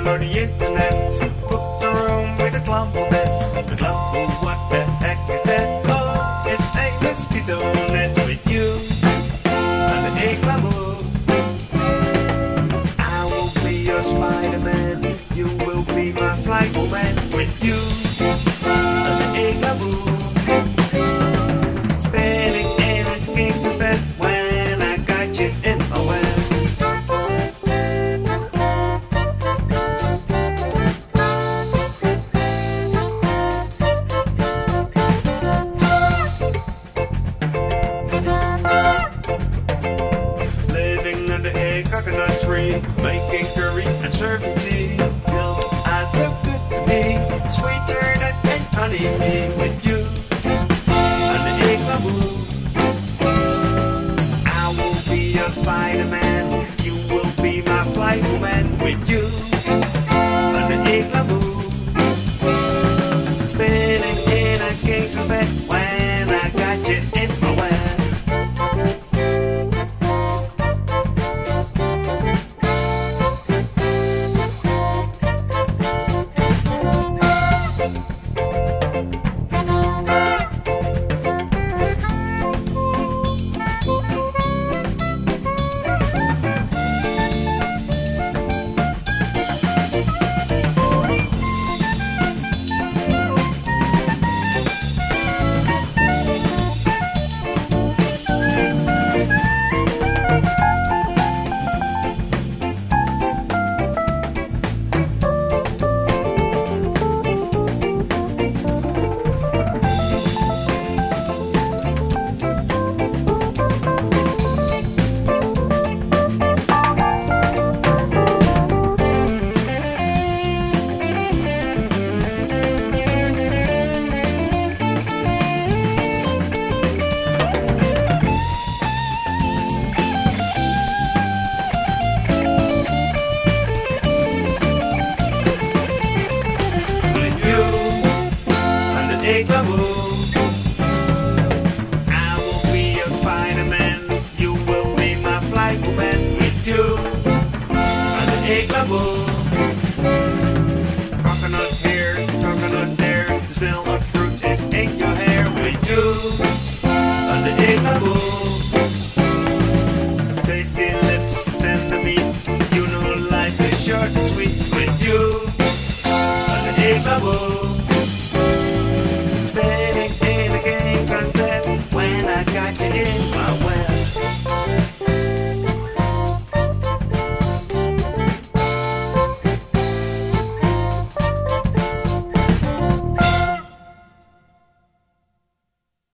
on the internet. Booked a room with a clump of beds. A clump of what the heck is that? Oh, it's a mosquito net with you under a glamour. I will be your Spider-Man. You will be my flight woman with you under a glamour. Spinning in a gangster's bed when I got you in my web. Living under a coconut tree, making curry and serving tea. Your eyes so good to me, sweeter than honey bee with you under a glamour. I will be your Spider-Man. You will be my flight woman with you under a glamour. Spinning in a gangster bed when I got you in my web. A glamour.